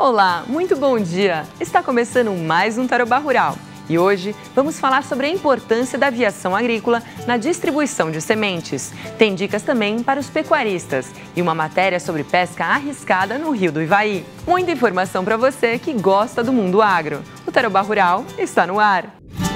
Olá, muito bom dia! Está começando mais um Tarobá Rural. E hoje vamos falar sobre a importância da aviação agrícola na distribuição de sementes. Tem dicas também para os pecuaristas e uma matéria sobre pesca arriscada no Rio do Ivaí. Muita informação para você que gosta do mundo agro. O Tarobá Rural está no ar.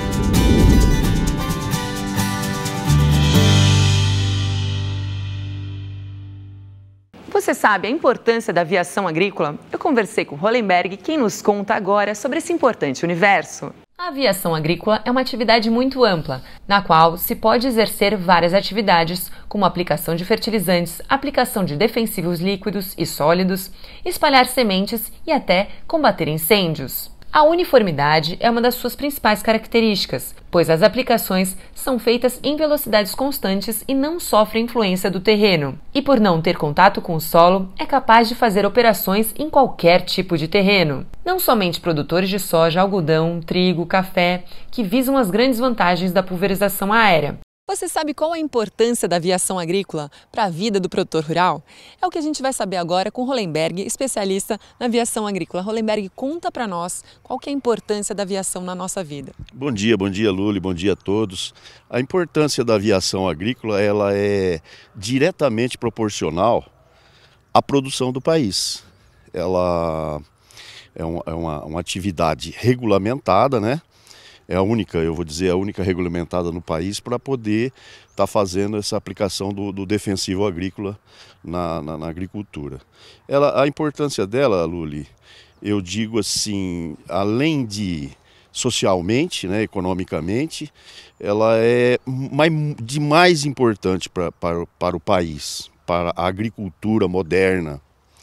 Você sabe a importância da aviação agrícola? Eu conversei com Hollenberg, quem nos conta agora sobre esse importante universo. A aviação agrícola é uma atividade muito ampla, na qual se pode exercer várias atividades, como aplicação de fertilizantes, aplicação de defensivos líquidos e sólidos, espalhar sementes e até combater incêndios. A uniformidade é uma das suas principais características, pois as aplicações são feitas em velocidades constantes e não sofrem influência do terreno. E por não ter contato com o solo, é capaz de fazer operações em qualquer tipo de terreno. Não somente produtores de soja, algodão, trigo, café, que visam as grandes vantagens da pulverização aérea. Você sabe qual a importância da aviação agrícola para a vida do produtor rural? É o que a gente vai saber agora com Hollenberg, especialista na aviação agrícola. Hollenberg, conta para nós qual que é a importância da aviação na nossa vida. Bom dia Luli, bom dia a todos. A importância da aviação agrícola ela é diretamente proporcional à produção do país. Ela é uma atividade regulamentada, né? É a única, eu vou dizer, a única regulamentada no país para poder estar fazendo essa aplicação do defensivo agrícola na agricultura. A importância dela, Luli, eu digo assim, além de socialmente, né, economicamente, ela é de mais importante para o país, para a agricultura moderna.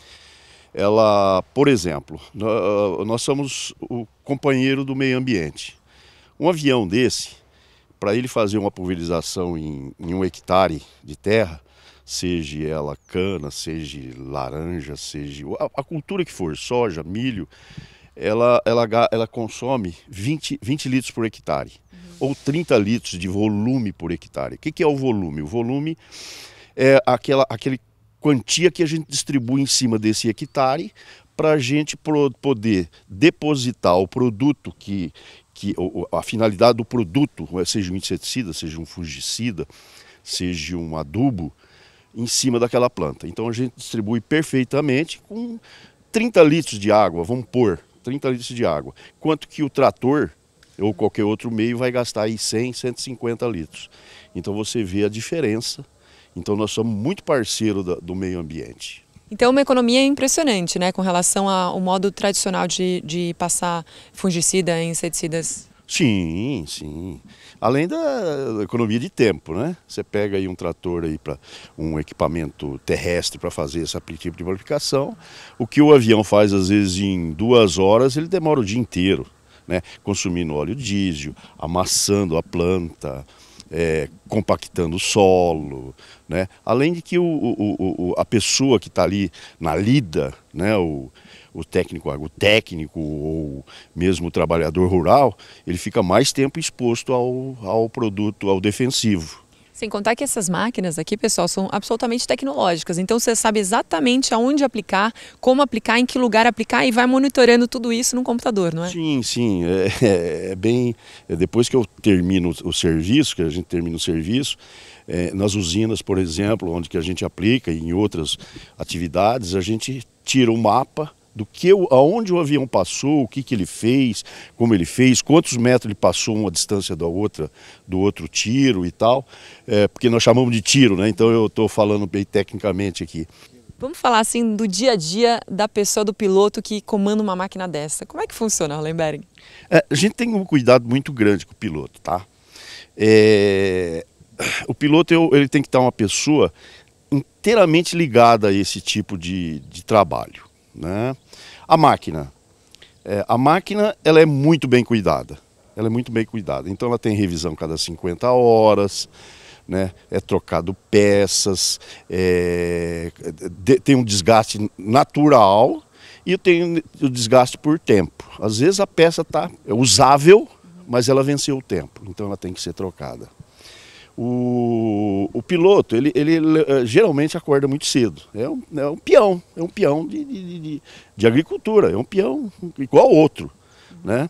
Ela, por exemplo, nós somos o companheiro do meio ambiente. Um avião desse, para ele fazer uma pulverização em 1 hectare de terra, seja ela cana, seja laranja, seja a cultura que for, soja, milho, ela consome 20 litros por hectare, ou 30 litros de volume por hectare. O que é o volume? O volume é aquele quantia que a gente distribui em cima desse hectare para a gente poder depositar o produto a finalidade do produto, seja um inseticida, seja um fungicida, seja um adubo, em cima daquela planta. Então a gente distribui perfeitamente com 30 litros de água, vamos pôr 30 litros de água. Quanto que o trator ou qualquer outro meio vai gastar aí 100, 150 litros. Então você vê a diferença. Então nós somos muito parceiros do meio ambiente. Então uma economia impressionante, né, com relação ao modo tradicional de passar fungicida e inseticidas. Sim, sim. Além da economia de tempo, né? Você pega aí um trator aí para um equipamento terrestre para fazer esse tipo de aplicação. O que o avião faz às vezes em 2 horas, ele demora o dia inteiro, né? Consumindo óleo diesel, amassando a planta, compactando o solo, né? Além de que a pessoa que está ali na lida, né? O técnico agrotécnico ou mesmo o trabalhador rural, ele fica mais tempo exposto ao produto, ao defensivo. Sem contar que essas máquinas aqui, pessoal, são absolutamente tecnológicas. Então você sabe exatamente aonde aplicar, como aplicar, em que lugar aplicar e vai monitorando tudo isso no computador, não é? Sim, sim. Depois que eu termino o serviço, que a gente termina o serviço, nas usinas, por exemplo, onde que a gente aplica e em outras atividades, a gente tira o mapa aonde o avião passou, o que ele fez, como ele fez, quantos metros ele passou uma distância do outro tiro e tal, porque nós chamamos de tiro, né? Então eu estou falando bem tecnicamente aqui. Vamos falar assim do dia a dia da pessoa, do piloto que comanda uma máquina dessa. Como é que funciona, Hollenberg? A gente tem um cuidado muito grande com o piloto, tá? O piloto ele tem que estar uma pessoa inteiramente ligada a esse tipo de trabalho, né? A máquina ela é muito bem cuidada, então ela tem revisão cada 50 horas, né? É trocado peças, tem um desgaste natural e tem o desgaste por tempo. Às vezes a peça está usável, mas ela venceu o tempo, então ela tem que ser trocada. O piloto, ele geralmente acorda muito cedo. É um peão de agricultura, é um peão igual ao outro, né?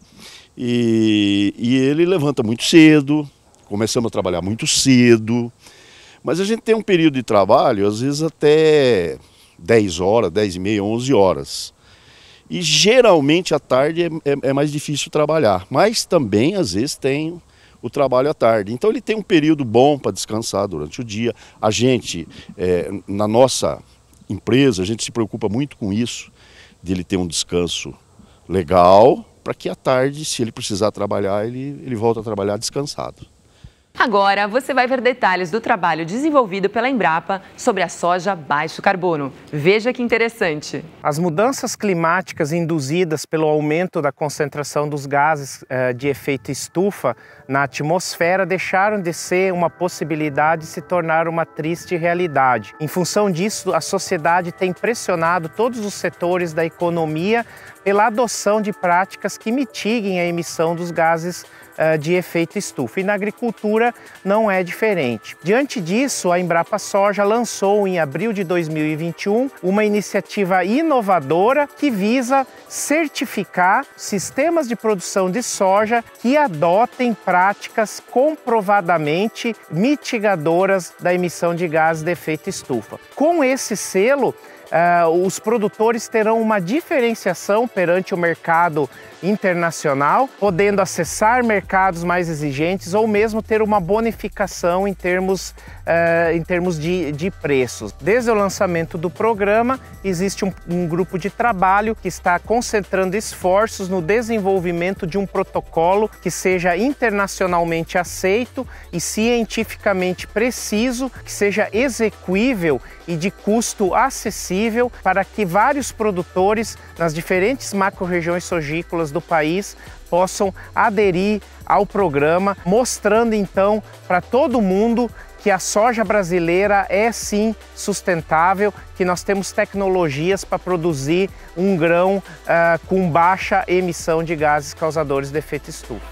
E ele levanta muito cedo, começamos a trabalhar muito cedo, mas a gente tem um período de trabalho, às vezes até 10 horas, 10 e meia, 11 horas. E geralmente à tarde é mais difícil trabalhar, mas também às vezes tem o trabalho à tarde. Então ele tem um período bom para descansar durante o dia. A gente, na nossa empresa, a gente se preocupa muito com isso, de ele ter um descanso legal, para que à tarde, se ele precisar trabalhar, ele volta a trabalhar descansado. Agora você vai ver detalhes do trabalho desenvolvido pela Embrapa sobre a soja baixo carbono. Veja que interessante. As mudanças climáticas induzidas pelo aumento da concentração dos gases de efeito estufa na atmosfera deixaram de ser uma possibilidade e se tornar uma triste realidade. Em função disso, a sociedade tem pressionado todos os setores da economia pela adoção de práticas que mitiguem a emissão dos gases de efeito estufa. E na agricultura não é diferente. Diante disso, a Embrapa Soja lançou em abril de 2021 uma iniciativa inovadora que visa certificar sistemas de produção de soja que adotem práticas comprovadamente mitigadoras da emissão de gases de efeito estufa. Com esse selo, os produtores terão uma diferenciação perante o mercado internacional, podendo acessar mercados mais exigentes ou mesmo ter uma bonificação em termos de preços. Desde o lançamento do programa, existe um grupo de trabalho que está concentrando esforços no desenvolvimento de um protocolo que seja internacionalmente aceito e cientificamente preciso, que seja execuível e de custo acessível para que vários produtores nas diferentes macro-regiões sojícolas do país possam aderir ao programa, mostrando então para todo mundo que a soja brasileira é sim sustentável, que nós temos tecnologias para produzir um grão com baixa emissão de gases causadores de efeito estufa.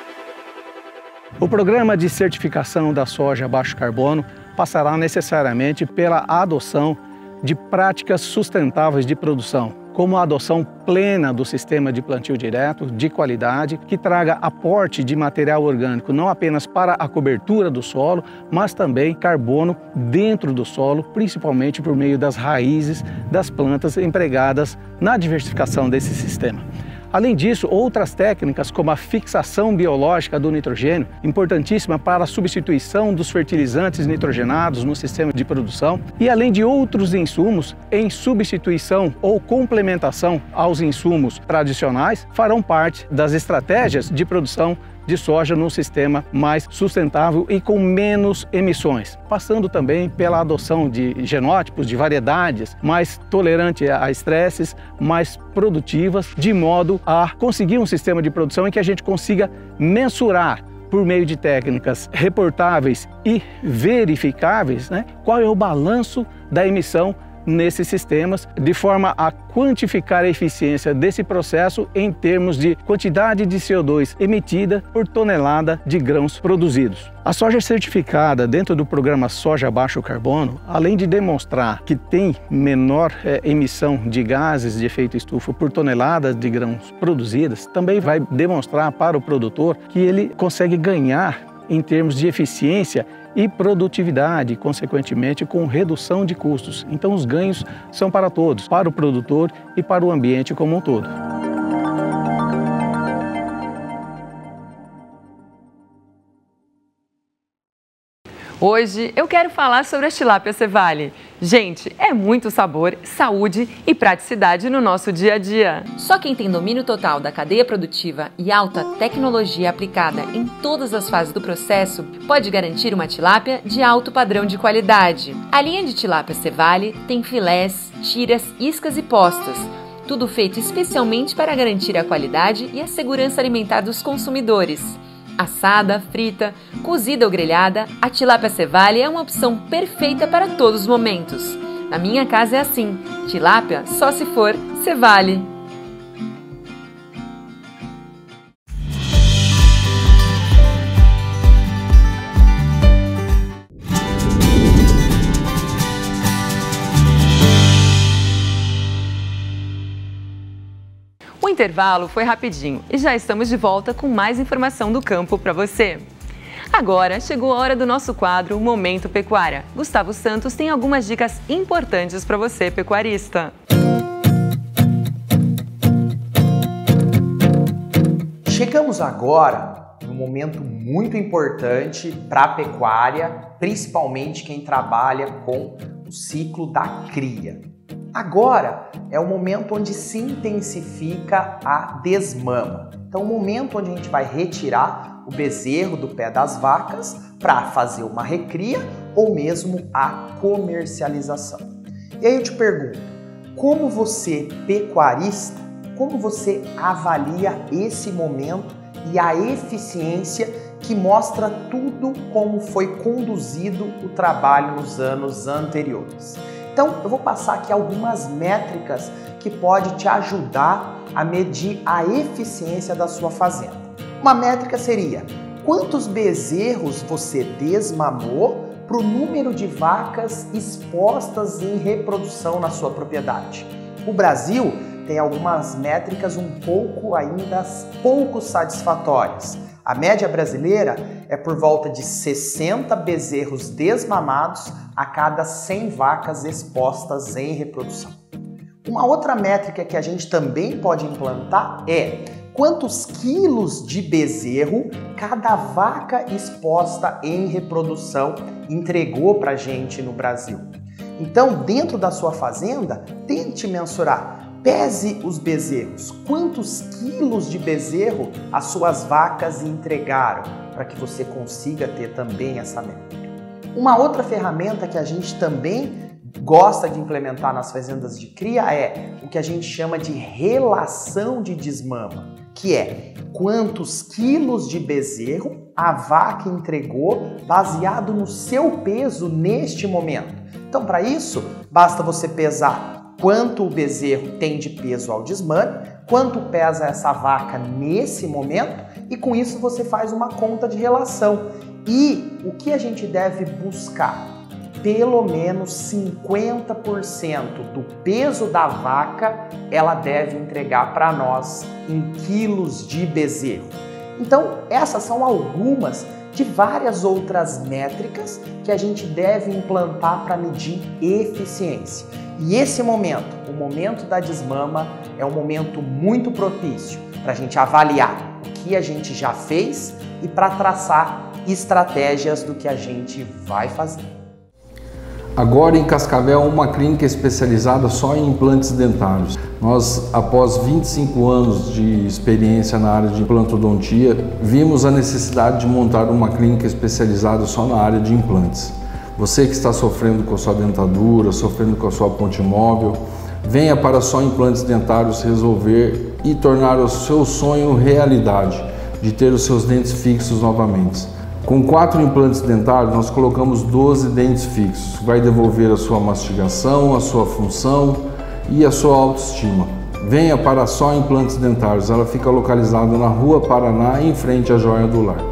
O programa de certificação da soja baixo carbono passará necessariamente pela adoção de práticas sustentáveis de produção, como a adoção plena do sistema de plantio direto, de qualidade, que traga aporte de material orgânico não apenas para a cobertura do solo, mas também carbono dentro do solo, principalmente por meio das raízes das plantas empregadas na diversificação desse sistema. Além disso, outras técnicas como a fixação biológica do nitrogênio, importantíssima para a substituição dos fertilizantes nitrogenados no sistema de produção, e além de outros insumos em substituição ou complementação aos insumos tradicionais, farão parte das estratégias de produção de soja num sistema mais sustentável e com menos emissões, passando também pela adoção de genótipos, de variedades mais tolerantes a estresses, mais produtivas, de modo a conseguir um sistema de produção em que a gente consiga mensurar por meio de técnicas reportáveis e verificáveis, qual é o balanço da emissão nesses sistemas, de forma a quantificar a eficiência desse processo em termos de quantidade de CO2 emitida por tonelada de grãos produzidos. A soja certificada dentro do programa Soja Baixo Carbono, além de demonstrar que tem menor emissão de gases de efeito estufa por tonelada de grãos produzidas, também vai demonstrar para o produtor que ele consegue ganhar em termos de eficiência e produtividade, consequentemente com redução de custos. Então os ganhos são para todos, para o produtor e para o ambiente como um todo. Hoje eu quero falar sobre a tilápia Cevale. Gente, é muito sabor, saúde e praticidade no nosso dia a dia. Só quem tem domínio total da cadeia produtiva e alta tecnologia aplicada em todas as fases do processo pode garantir uma tilápia de alto padrão de qualidade. A linha de tilápia Cevale tem filés, tiras, iscas e postas, tudo feito especialmente para garantir a qualidade e a segurança alimentar dos consumidores. Assada, frita, cozida ou grelhada, a tilápia Cevale é uma opção perfeita para todos os momentos. Na minha casa é assim, tilápia só se for Cevale. O intervalo foi rapidinho e já estamos de volta com mais informação do campo para você. Agora chegou a hora do nosso quadro Momento Pecuária. Gustavo Santos tem algumas dicas importantes para você, pecuarista. Chegamos agora num momento muito importante para a pecuária, principalmente quem trabalha com o ciclo da cria. Agora é o momento onde se intensifica a desmama. Então, o momento onde a gente vai retirar o bezerro do pé das vacas para fazer uma recria ou mesmo a comercialização. E aí eu te pergunto, como você, pecuarista, como você avalia esse momento e a eficiência que mostra tudo como foi conduzido o trabalho nos anos anteriores? Então, eu vou passar aqui algumas métricas que podem te ajudar a medir a eficiência da sua fazenda. Uma métrica seria quantos bezerros você desmamou para o número de vacas expostas em reprodução na sua propriedade. O Brasil tem algumas métricas ainda pouco satisfatórias. A média brasileira é por volta de 60 bezerros desmamados a cada 100 vacas expostas em reprodução. Uma outra métrica que a gente também pode implantar é quantos quilos de bezerro cada vaca exposta em reprodução entregou para a gente no Brasil. Então, dentro da sua fazenda, tente mensurar. Pese os bezerros. Quantos quilos de bezerro as suas vacas entregaram para que você consiga ter também essa métrica? Uma outra ferramenta que a gente também gosta de implementar nas fazendas de cria é o que a gente chama de relação de desmama, que é quantos quilos de bezerro a vaca entregou baseado no seu peso neste momento. Então, para isso, basta você pesar quanto o bezerro tem de peso ao desmame, quanto pesa essa vaca nesse momento e com isso você faz uma conta de relação. E o que a gente deve buscar? Pelo menos 50% do peso da vaca ela deve entregar para nós em quilos de bezerro. Então, essas são algumas de várias outras métricas que a gente deve implantar para medir eficiência. E esse momento, o momento da desmama, é um momento muito propício para a gente avaliar o que a gente já fez e para traçar estratégias do que a gente vai fazer. Agora em Cascavel, uma clínica especializada só em implantes dentários. Nós, após 25 anos de experiência na área de implantodontia, vimos a necessidade de montar uma clínica especializada só na área de implantes. Você que está sofrendo com a sua dentadura, sofrendo com a sua ponte móvel, venha para Só Implantes Dentários resolver e tornar o seu sonho realidade, de ter os seus dentes fixos novamente. Com 4 implantes dentários, nós colocamos 12 dentes fixos, vai devolver a sua mastigação, a sua função e a sua autoestima. Venha para Só Implantes Dentários, ela fica localizada na Rua Paraná, em frente à Joia do Lar.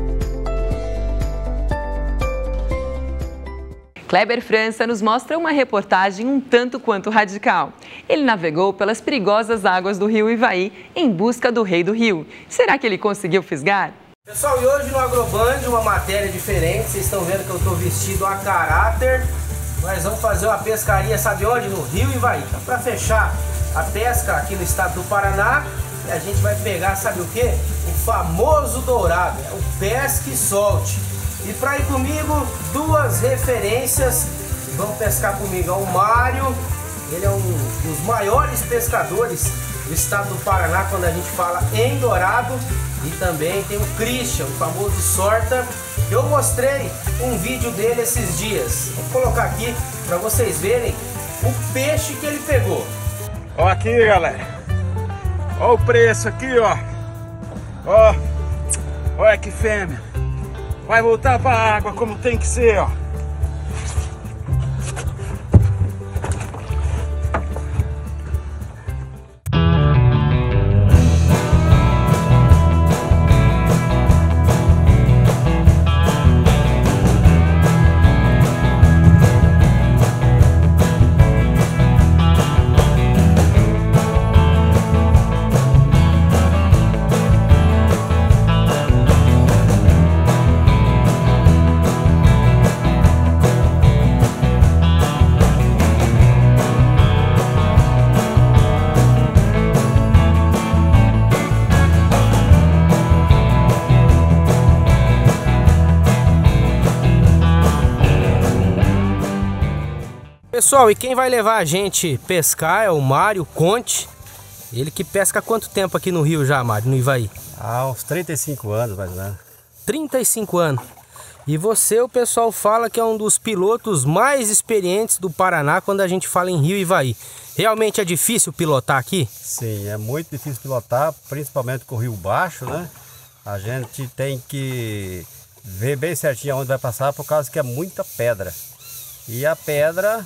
Kleber França nos mostra uma reportagem um tanto quanto radical. Ele navegou pelas perigosas águas do rio Ivaí em busca do rei do rio. Será que ele conseguiu fisgar? Pessoal, e hoje no Agroband, uma matéria diferente. Vocês estão vendo que eu estou vestido a caráter. Nós vamos fazer uma pescaria, sabe onde? No rio Ivaí. Para fechar a pesca aqui no estado do Paraná, a gente vai pegar, sabe o que? O famoso dourado, o pesque e solte. E para ir comigo, 2 referências, vão pescar comigo. É o Mário, ele é um dos maiores pescadores do estado do Paraná quando a gente fala em dourado. E também tem o Christian, o famoso Sorta. Eu mostrei um vídeo dele esses dias. Vou colocar aqui para vocês verem o peixe que ele pegou. Ó aqui, galera. Ó o preço aqui, ó. Ó. Olha que fêmea. Vai voltar para a água como tem que ser, ó. Pessoal, e quem vai levar a gente pescar é o Mário Conte. Ele que pesca há quanto tempo aqui no rio já, Mário, no Ivaí? Há uns 35 anos, mais ou menos. 35 anos. E você, o pessoal fala que é um dos pilotos mais experientes do Paraná quando a gente fala em Rio Ivaí. Realmente é difícil pilotar aqui? Sim, é muito difícil pilotar, principalmente com o rio baixo, né? A gente tem que ver bem certinho onde vai passar, por causa que é muita pedra. E a pedra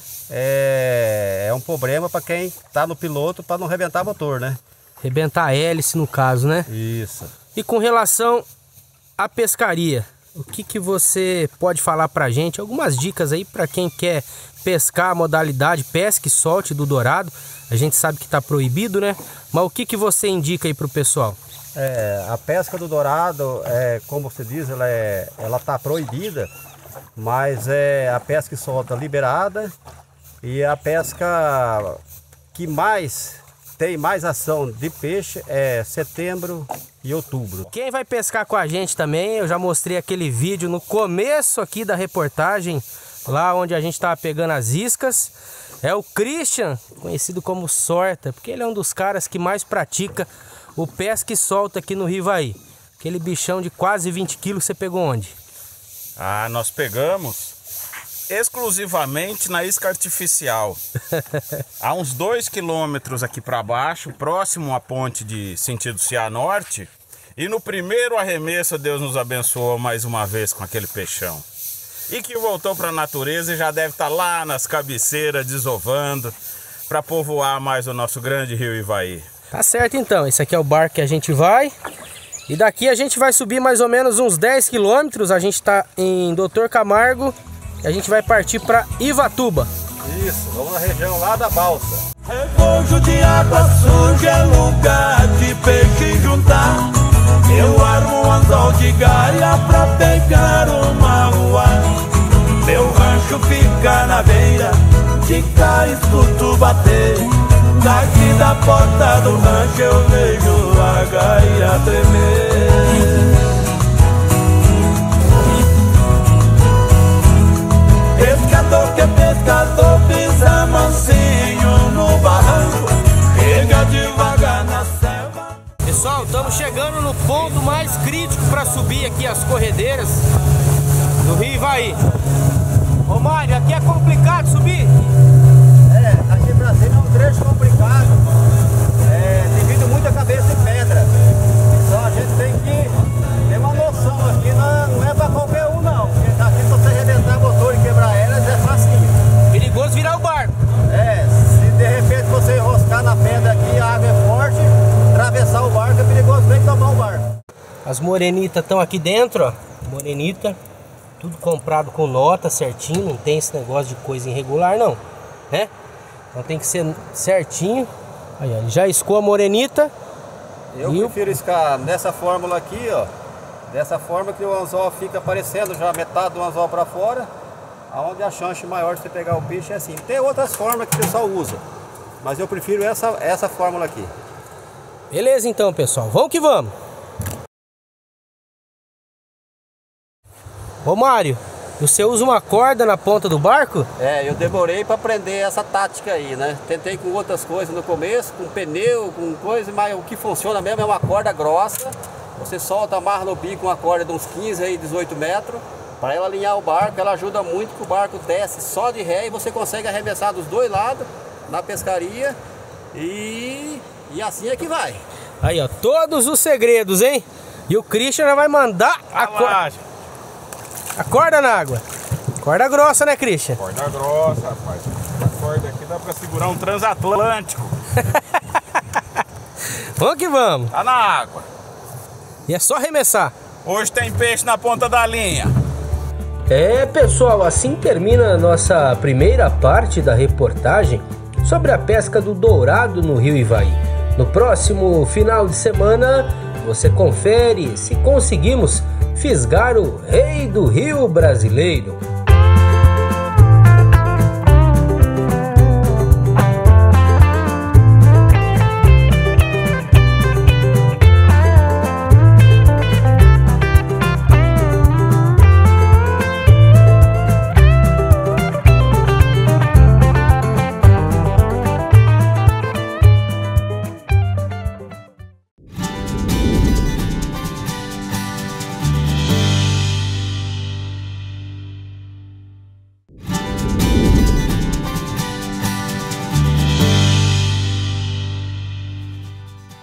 é um problema para quem está no piloto, para não arrebentar motor, né? Arrebentar a hélice no caso, né? Isso. E com relação à pescaria, o que você pode falar pra gente? Algumas dicas aí para quem quer pescar a modalidade pesca e solte do dourado. A gente sabe que está proibido, né? Mas o que você indica aí pro pessoal? A pesca do dourado, como você diz, ela está proibida, mas a pesca que solta liberada, e a pesca que tem mais ação de peixe é setembro e outubro. Quem vai pescar com a gente também, eu já mostrei aquele vídeo no começo aqui da reportagem, lá onde a gente estava pegando as iscas, é o Christian, conhecido como Sorta, porque ele é um dos caras que mais pratica o pesca e solta aqui no Rio Ivaí. Aquele bichão de quase 20 quilos, você pegou onde? Nós pegamos exclusivamente na isca artificial. Há uns 2 quilômetros aqui para baixo, próximo à ponte de sentido Cianorte. E no primeiro arremesso Deus nos abençoou mais uma vez com aquele peixão. E que voltou para a natureza e já deve estar lá nas cabeceiras desovando para povoar mais o nosso grande rio Ivaí. Tá certo então, esse aqui é o barco que a gente vai. E daqui a gente vai subir mais ou menos uns 10 quilômetros. A gente tá em Doutor Camargo e a gente vai partir para Ivatuba. Isso, vamos na região lá da balsa. Regojo de água suja é lugar de peixe juntar. Eu armo um anzol de galha pra pegar uma rua. Meu rancho fica na beira, de cá escuto bater. Daqui da porta do rancho eu vejo a gaia tremer. Pescador que é pescador pisa mansinho no barranco, chega devagar na selva. Pessoal, estamos chegando no ponto mais crítico para subir aqui as corredeiras do Rio Ivaí. Ô Mário, aqui é complicado subir? Aqui pra cima é um trecho complicado, devido muita cabeça de pedra. Então a gente tem que ter uma noção aqui, não é pra qualquer um não. Porque aqui se você arrebentar motor e quebrar elas é facinho. Perigoso virar o barco. Se de repente você enroscar na pedra aqui, a água é forte, atravessar o barco é perigoso, vem tomar o barco. As morenitas estão aqui dentro, ó. Morenita, tudo comprado com nota certinho, não tem esse negócio de coisa irregular não, né? Então tem que ser certinho. Aí, ó, ele já escoou a morenita. Eu prefiro iscar nessa fórmula aqui, ó. Dessa forma que o anzol fica aparecendo já metade do anzol para fora. Aonde a chance maior de você pegar o peixe é assim. Tem outras formas que o pessoal usa, mas eu prefiro essa fórmula aqui. Beleza então, pessoal. Vamos que vamos. Ô Mário, você usa uma corda na ponta do barco? Eu demorei para aprender essa tática aí, né? Tentei com outras coisas no começo, com pneu, com coisa, mas o que funciona mesmo é uma corda grossa. Você solta, amarra no bico uma corda de uns 15 aí, 18 metros, para ela alinhar o barco. Ela ajuda muito que o barco desce só de ré e você consegue arremessar dos dois lados na pescaria e assim é que vai. Aí, ó, todos os segredos, hein? E o Christian já vai mandar a corda na água. Corda grossa, né, Christian? Corda grossa, rapaz. A corda aqui dá pra segurar um transatlântico. Vamos que vamos. Tá na água. E é só arremessar. Hoje tem peixe na ponta da linha. Pessoal, assim termina a nossa primeira parte da reportagem sobre a pesca do dourado no Rio Ivaí. No próximo final de semana, você confere se conseguimos fisgar o rei do rio brasileiro.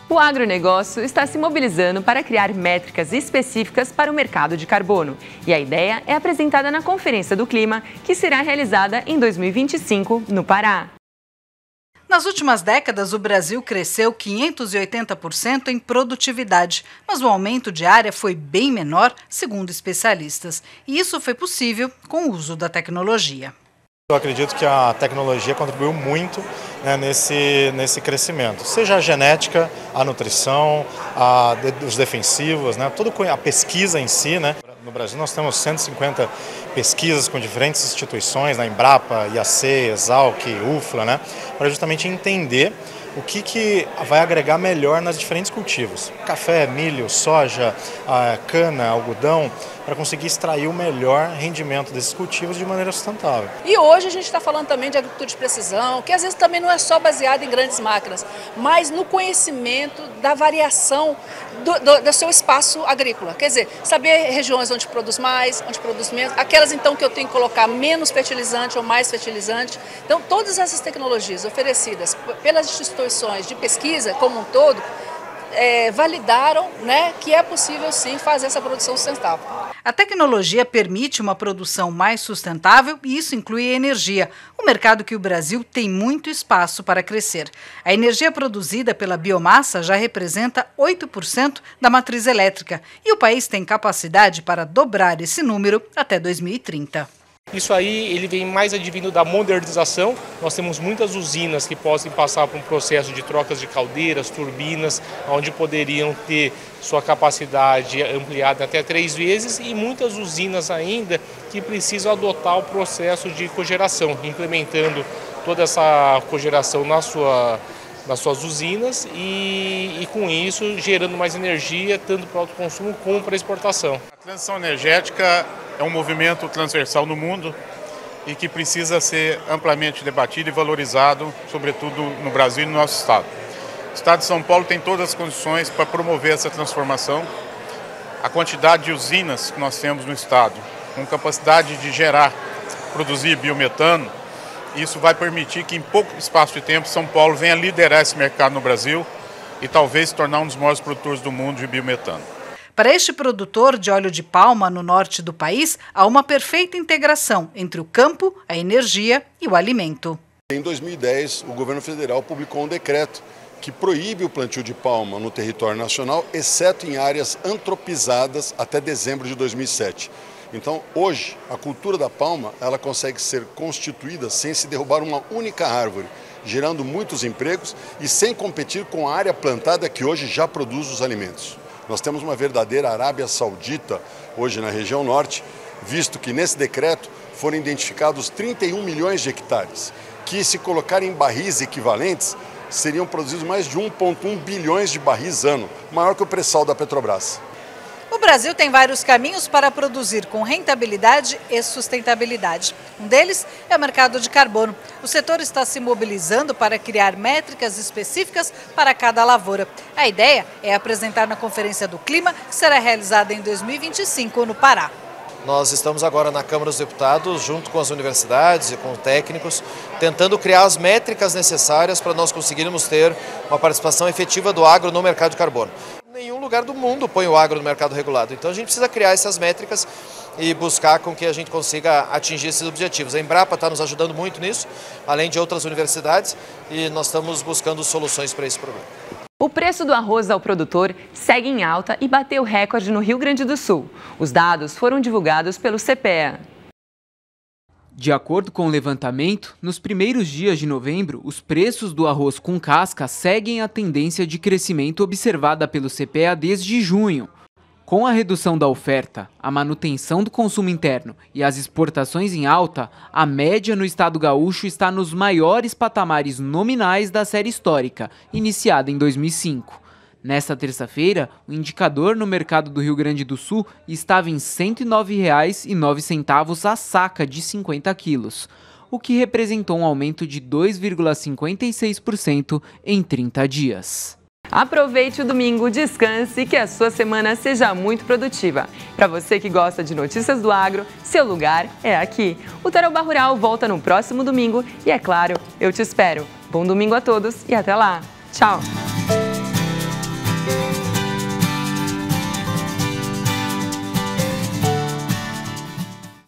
O agronegócio está se mobilizando para criar métricas específicas para o mercado de carbono. E a ideia é apresentada na Conferência do Clima, que será realizada em 2025 no Pará. Nas últimas décadas, o Brasil cresceu 580% em produtividade, mas o aumento de área foi bem menor, segundo especialistas. E isso foi possível com o uso da tecnologia. Eu acredito que a tecnologia contribuiu muito, né, nesse crescimento, seja a genética, a nutrição, os defensivos, né, toda a pesquisa em si, né. No Brasil nós temos 150 pesquisas com diferentes instituições, na Embrapa, IAC, Exalc, UFLA, né, para justamente entender o que vai agregar melhor nas diferentes cultivos. Café, milho, soja, cana, algodão, para conseguir extrair o melhor rendimento desses cultivos de maneira sustentável. E hoje a gente está falando também de agricultura de precisão, que às vezes também não é só baseada em grandes máquinas, mas no conhecimento da variação do seu espaço agrícola. Quer dizer, saber regiões onde produz mais, onde produz menos, aquelas então que eu tenho que colocar menos fertilizante ou mais fertilizante. Então todas essas tecnologias oferecidas pelas instituições de pesquisa como um todo, validaram, né, que é possível sim fazer essa produção sustentável. A tecnologia permite uma produção mais sustentável e isso inclui a energia, um mercado que o Brasil tem muito espaço para crescer. A energia produzida pela biomassa já representa 8% da matriz elétrica e o país tem capacidade para dobrar esse número até 2030. Isso aí ele vem mais advindo da modernização. Nós temos muitas usinas que podem passar por um processo de trocas de caldeiras, turbinas, onde poderiam ter sua capacidade ampliada até 3 vezes e muitas usinas ainda que precisam adotar o processo de cogeração, implementando toda essa cogeração nas suas usinas e com isso gerando mais energia, tanto para o autoconsumo como para a exportação. A transição energética é um movimento transversal no mundo e que precisa ser amplamente debatido e valorizado, sobretudo no Brasil e no nosso estado. O estado de São Paulo tem todas as condições para promover essa transformação. A quantidade de usinas que nós temos no estado, com capacidade de produzir biometano, isso vai permitir que em pouco espaço de tempo São Paulo venha liderar esse mercado no Brasil e talvez se tornar um dos maiores produtores do mundo de biometano. Para este produtor de óleo de palma no norte do país, há uma perfeita integração entre o campo, a energia e o alimento. Em 2010, o governo federal publicou um decreto que proíbe o plantio de palma no território nacional, exceto em áreas antropizadas até dezembro de 2007. Então, hoje, a cultura da palma ela consegue ser constituída sem se derrubar uma única árvore, gerando muitos empregos e sem competir com a área plantada que hoje já produz os alimentos. Nós temos uma verdadeira Arábia Saudita hoje na região norte, visto que nesse decreto foram identificados 31 milhões de hectares, que se colocarem em barris equivalentes, seriam produzidos mais de 1,1 bilhões de barris ano, maior que o pré-sal da Petrobras. O Brasil tem vários caminhos para produzir com rentabilidade e sustentabilidade. Um deles é o mercado de carbono. O setor está se mobilizando para criar métricas específicas para cada lavoura. A ideia é apresentar na Conferência do Clima, que será realizada em 2025 no Pará. Nós estamos agora na Câmara dos Deputados, junto com as universidades e com técnicos, tentando criar as métricas necessárias para nós conseguirmos ter uma participação efetiva do agro no mercado de carbono. Nenhum lugar do mundo põe o agro no mercado regulado, então a gente precisa criar essas métricas e buscar com que a gente consiga atingir esses objetivos. A Embrapa está nos ajudando muito nisso, além de outras universidades, e nós estamos buscando soluções para esse problema. O preço do arroz ao produtor segue em alta e bateu recorde no Rio Grande do Sul. Os dados foram divulgados pelo CPEA. De acordo com o levantamento, nos primeiros dias de novembro, os preços do arroz com casca seguem a tendência de crescimento observada pelo CPEA desde junho. Com a redução da oferta, a manutenção do consumo interno e as exportações em alta, a média no estado gaúcho está nos maiores patamares nominais da série histórica, iniciada em 2005. Nesta terça-feira, o indicador no mercado do Rio Grande do Sul estava em R$ 109,09 a saca de 50 quilos, o que representou um aumento de 2,56% em 30 dias. Aproveite o domingo, descanse e que a sua semana seja muito produtiva. Para você que gosta de notícias do agro, seu lugar é aqui. O Tarobá Rural volta no próximo domingo e, é claro, eu te espero. Bom domingo a todos e até lá. Tchau!